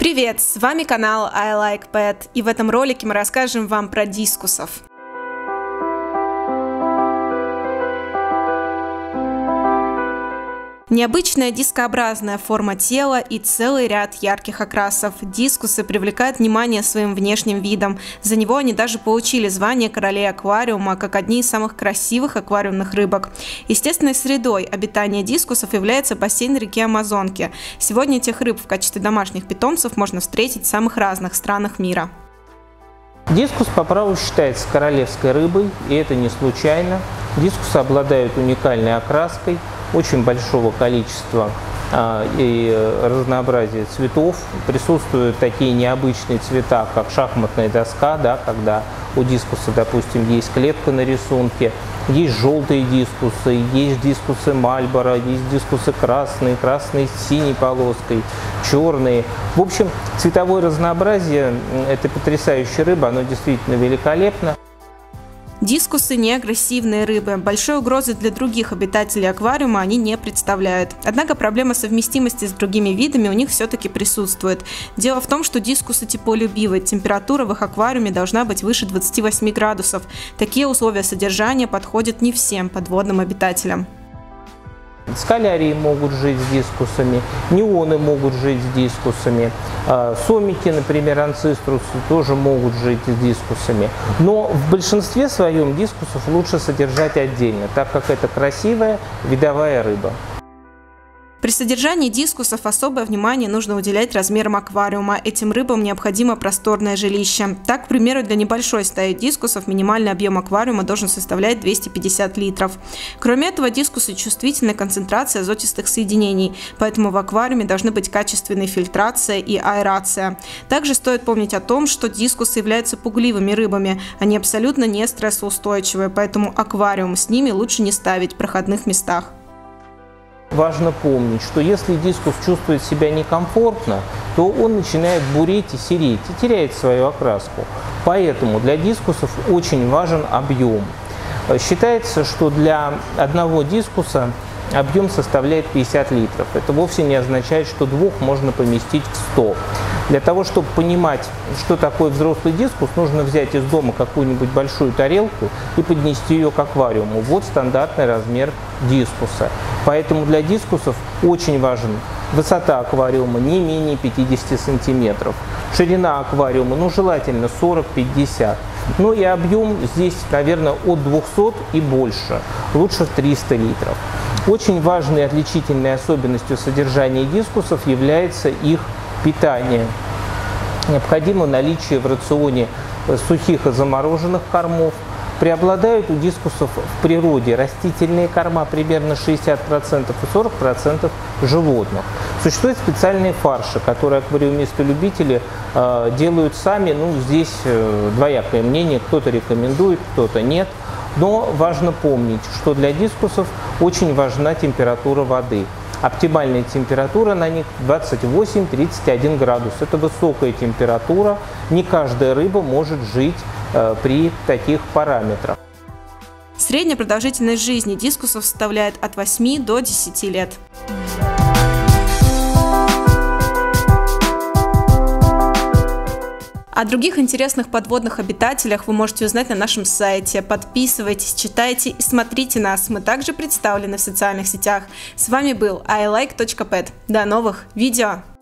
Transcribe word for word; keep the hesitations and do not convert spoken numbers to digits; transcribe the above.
Привет, с вами канал I Like Pet, и в этом ролике мы расскажем вам про дискусов. Необычная дискообразная форма тела и целый ряд ярких окрасов. Дискусы привлекают внимание своим внешним видом. За него они даже получили звание королей аквариума, как одни из самых красивых аквариумных рыбок. Естественной средой обитания дискусов является бассейн реки Амазонки. Сегодня этих рыб в качестве домашних питомцев можно встретить в самых разных странах мира. Дискус по праву считается королевской рыбой, и это не случайно. Дискусы обладают уникальной окраской, очень большого количества а, и разнообразия цветов. Присутствуют такие необычные цвета, как шахматная доска, да, когда у дискуса, допустим, есть клетка на рисунке. Есть желтые дискусы, есть дискусы Мальборо, есть дискусы красные, красные с синей полоской, черные. В общем, цветовое разнообразие этой потрясающей рыбы, оно действительно великолепно. Дискусы не агрессивные рыбы. Большой угрозы для других обитателей аквариума они не представляют. Однако проблема совместимости с другими видами у них все-таки присутствует. Дело в том, что дискусы теплолюбивы. Температура в их аквариуме должна быть выше двадцати восьми градусов. Такие условия содержания подходят не всем подводным обитателям. Скалярии могут жить с дискусами, неоны могут жить с дискусами, сомики, например, анциструсы, тоже могут жить с дискусами. Но в большинстве своем дискусов лучше содержать отдельно, так как это красивая видовая рыба. При содержании дискусов особое внимание нужно уделять размерам аквариума. Этим рыбам необходимо просторное жилище. Так, к примеру, для небольшой стаи дискусов минимальный объем аквариума должен составлять двести пятьдесят литров. Кроме этого, дискусы чувствительны к концентрации азотистых соединений, поэтому в аквариуме должны быть качественные фильтрация и аэрация. Также стоит помнить о том, что дискусы являются пугливыми рыбами. Они абсолютно не стрессоустойчивые, поэтому аквариум с ними лучше не ставить в проходных местах. Важно помнить, что если дискус чувствует себя некомфортно, то он начинает буреть и сереть, и теряет свою окраску. Поэтому для дискусов очень важен объем. Считается, что для одного дискуса объем составляет пятьдесят литров. Это вовсе не означает, что двух можно поместить в сто. Для того, чтобы понимать, что такое взрослый дискус, нужно взять из дома какую-нибудь большую тарелку и поднести ее к аквариуму. Вот стандартный размер дискуса. Поэтому для дискусов очень важен высота аквариума не менее пятидесяти сантиметров. Ширина аквариума, ну, желательно сорок-пятьдесят. Ну и объем здесь, наверное, от двухсот и больше. Лучше триста литров. Очень важной отличительной особенностью содержания дискусов является их питание. Необходимо наличие в рационе сухих и замороженных кормов. Преобладают у дискусов в природе растительные корма, примерно шестьдесят процентов, и сорок процентов животных. Существуют специальные фарши, которые аквариумисты-любители э, делают сами. Ну, здесь э, двоякое мнение, кто-то рекомендует, кто-то нет. Но важно помнить, что для дискусов очень важна температура воды. Оптимальная температура на них двадцать восемь — тридцать один градус. Это высокая температура. Не каждая рыба может жить э, при таких параметрах. Средняя продолжительность жизни дискусов составляет от восьми до десяти лет. О других интересных подводных обитателях вы можете узнать на нашем сайте. Подписывайтесь, читайте и смотрите нас. Мы также представлены в социальных сетях. С вами был I Like точка Pet. До новых видео!